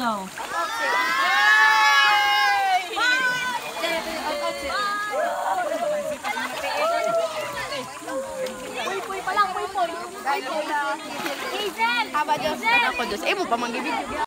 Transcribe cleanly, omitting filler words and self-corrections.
go. Puy pa lang, puy. Hazel! Ako, Diyos. Imo pa manggibig.